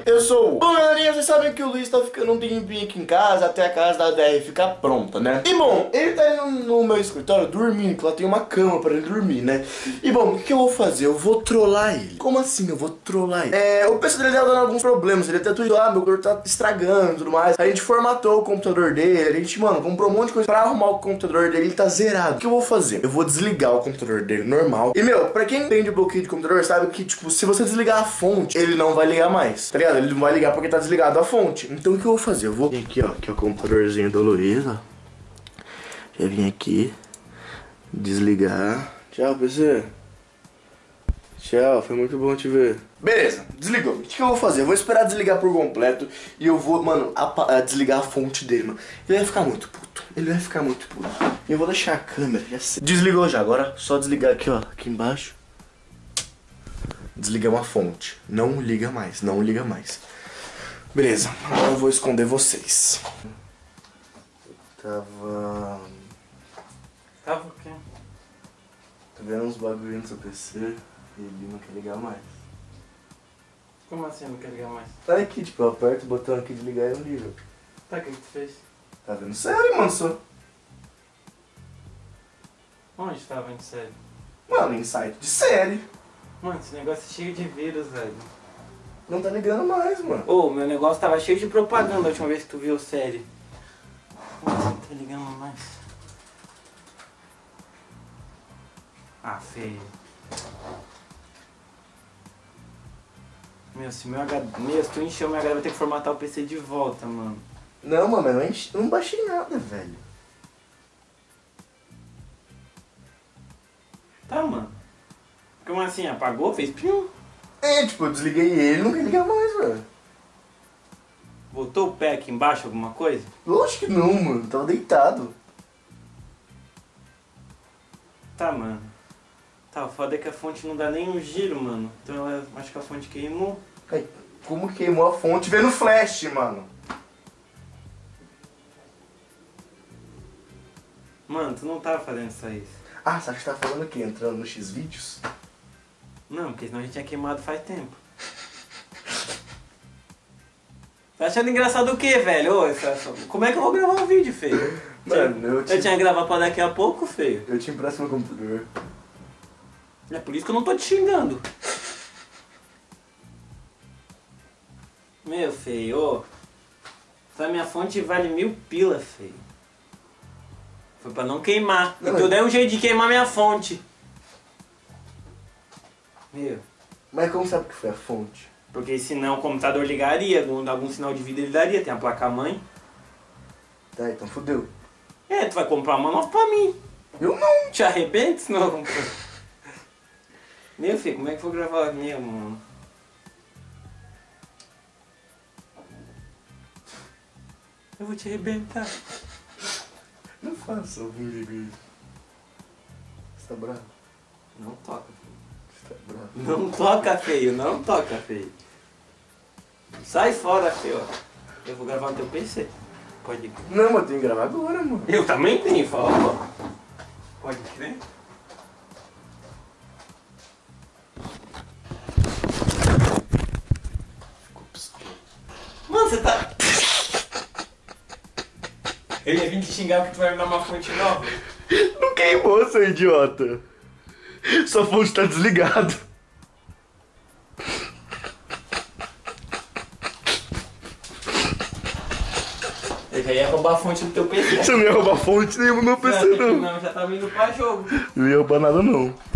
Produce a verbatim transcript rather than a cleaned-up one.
Eu sou o... Bom, galerinha, vocês sabem que o Luiz tá ficando um tempinho aqui em casa até a casa da D R ficar pronta, né? E bom, ele tá indo no meu escritório dormindo, que lá tem uma cama pra ele dormir, né? E bom, o que eu vou fazer? Eu vou trollar ele. Como assim eu vou trollar ele? É, o P C dele tá dando alguns problemas, ele até tweetou, ah, meu computador tá estragando e tudo mais. A gente formatou o computador dele, a gente, mano, comprou um monte de coisa pra arrumar o computador dele, ele tá zerado. O que eu vou fazer? Eu vou desligar o computador dele normal. E, meu, pra quem entende bloqueio de computador, sabe que, tipo, se você desligar a fonte, ele não vai ligar mais, tá ligado? Ele não vai ligar porque tá desligado a fonte. Então, o que eu vou fazer? Eu vou vir aqui, ó, aqui é o computadorzinho do Luiz, ó. Já vim aqui, desligar. Tchau, P C. Tchau, foi muito bom te ver. Beleza, desligou. O que eu vou fazer? Eu vou esperar desligar por completo e eu vou, mano, a, a desligar a fonte dele, mano. Ele vai ficar muito puto. Ele vai ficar muito puto. E eu vou deixar a câmera. Já sei. Desligou já, agora só desligar aqui, ó, aqui embaixo. Desligamos a fonte. Não liga mais, não liga mais. Beleza, agora eu vou esconder vocês. Eu tava... Tava o quê? Tô vendo uns bagulho no seu P C e ele não quer ligar mais. Como assim não quer ligar mais? Tá aqui, tipo, eu aperto o botão aqui de ligar e não liga. Tá, o que que tu fez? Tá vendo sério, mano, só? Onde tava vendo sério? Mano, em site de série. Mano, esse negócio é cheio de vírus, velho. Não tá ligando mais, mano. Ô, meu negócio tava cheio de propaganda a última vez que tu viu série. Como assim não tá ligando mais? Ah, feio. Meu, se meu H D... Meu, se tu encheu meu H D, eu vou ter que formatar o P C de volta, mano. Não, mano, eu não, enche... eu não baixei nada, velho. Tá, mano. Como assim? Apagou? Fez pium? É, tipo, eu desliguei ele e não quer ligar mais, velho. Botou o pé aqui embaixo, alguma coisa? Lógico que não, mano. Tava deitado. Tá, mano. Tá, o foda é que a fonte não dá nem um giro, mano. Então ela, acho que a fonte queimou. Ai, como queimou a fonte vendo flash, mano? Mano, tu não tava fazendo isso aí. Ah, sabe que você tá falando o quê? Entrando no X-Vídeos? Não, porque senão a gente tinha queimado faz tempo. Tá achando engraçado o quê, velho? Ô, essa- como é que eu vou gravar um vídeo, feio? Mano, eu te... Eu tinha que gravar pra daqui a pouco, feio. Eu te empresto meu computador. É por isso que eu não tô te xingando. Meu, feio, ô. Essa minha fonte vale mil pila, feio. Foi pra não queimar. Não, Porque eu mas- dei um jeito de queimar minha fonte. Meu. Mas como sabe que foi a fonte? Porque senão o computador ligaria, algum, algum sinal de vida ele daria, tem a placa-mãe. Tá, então fodeu. É, tu vai comprar uma nova pra mim. Eu não. Te arrebenta se não comprar. Meu filho, como é que eu vou gravar a minha, mano? Eu vou te arrebentar. Não faça o vídeo de... Você tá bravo? Não toca, filho. Você tá bravo? Não toca, feio, não toca, feio. Sai fora, feio. Eu vou gravar no teu P C. Pode crer. Não, mas eu tenho que gravar agora, mano. Eu também tenho, fala. Pode crer. Ficou pistola. Mano, você tá... Eu ia vir te xingar porque tu vai me dar uma fonte nova. Não queimou, seu idiota. Sua fonte tá desligada. Eu já ia roubar a fonte do teu P C. Você não ia roubar fonte nenhuma no meu P C, não. Não, já tava indo pra jogo. Não ia roubar nada, não.